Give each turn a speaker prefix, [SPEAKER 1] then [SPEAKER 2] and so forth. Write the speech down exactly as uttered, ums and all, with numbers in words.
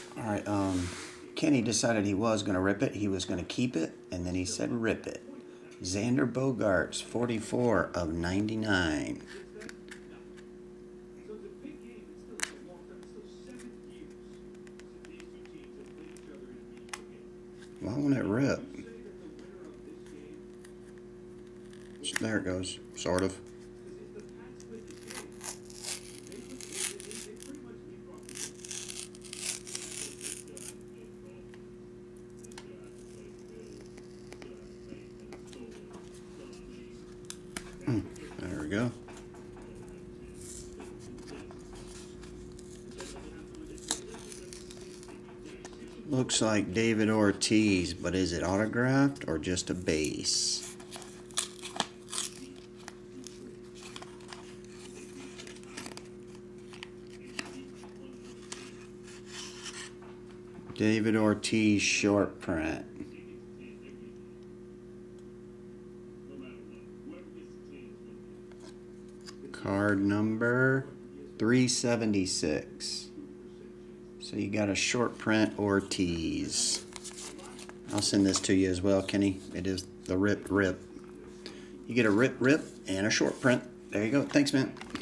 [SPEAKER 1] All right, um, Kenny decided he was going to rip it. He was going to keep it, and then he said rip it. Xander Bogaerts, forty-four of ninety-nine. Why won't it rip? There it goes, sort of. There we go. Looks like David Ortiz, but is it autographed or just a base? David Ortiz short print. Card number three seventy-six. So you got a short print Ortiz. I'll send this to you as well, Kenny. It is the rip rip. You get a rip rip and a short print. There you go. Thanks, man.